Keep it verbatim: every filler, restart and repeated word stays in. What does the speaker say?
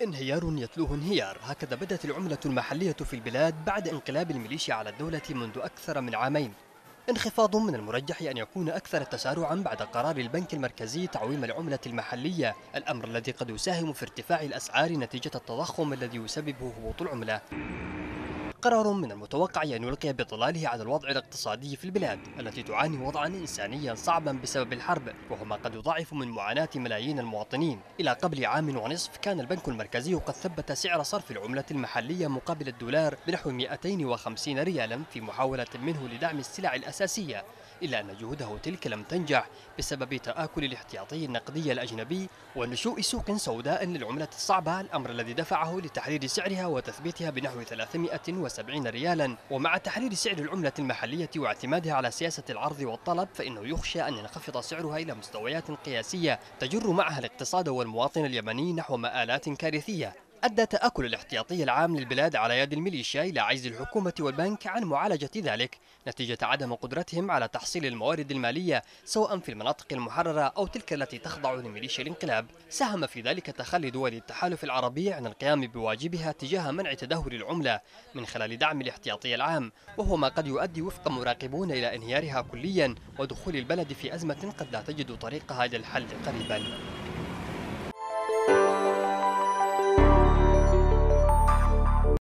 انهيار يتلوه انهيار، هكذا بدت العملة المحلية في البلاد بعد انقلاب الميليشيا على الدولة منذ أكثر من عامين. انخفاض من المرجح أن يكون أكثر تسارعا بعد قرار البنك المركزي تعويم العملة المحلية، الأمر الذي قد يساهم في ارتفاع الأسعار نتيجة التضخم الذي يسببه هبوط العملة. قرار من المتوقع أن يلقي بظلاله على الوضع الاقتصادي في البلاد التي تعاني وضعا إنسانيا صعبا بسبب الحرب، وهو ما قد يضاعف من معاناة ملايين المواطنين. إلى قبل عام ونصف كان البنك المركزي قد ثبت سعر صرف العملة المحلية مقابل الدولار بنحو مئتين وخمسين ريالا في محاولة منه لدعم السلع الأساسية، إلا أن جهوده تلك لم تنجح بسبب تآكل الاحتياطي النقدي الأجنبي ونشوء سوق سوداء للعملة الصعبة، الأمر الذي دفعه لتحرير سعرها وتثبيتها بنحو ثلاثمئة وسبعين ريالا. ومع تحرير سعر العملة المحلية واعتمادها على سياسة العرض والطلب، فإنه يخشى أن ينخفض سعرها إلى مستويات قياسية تجر معها الاقتصاد والمواطن اليمني نحو مآلات كارثية. أدى تآكل الاحتياطي العام للبلاد على يد الميليشيا إلى عجز الحكومة والبنك عن معالجة ذلك نتيجة عدم قدرتهم على تحصيل الموارد المالية سواء في المناطق المحررة أو تلك التي تخضع لميليشيا الانقلاب. ساهم في ذلك تخلي دول التحالف العربي عن القيام بواجبها تجاه منع تدهور العملة من خلال دعم الاحتياطي العام، وهو ما قد يؤدي وفق مراقبون إلى انهيارها كليا ودخول البلد في أزمة قد لا تجد طريقها إلى الحل قريبا.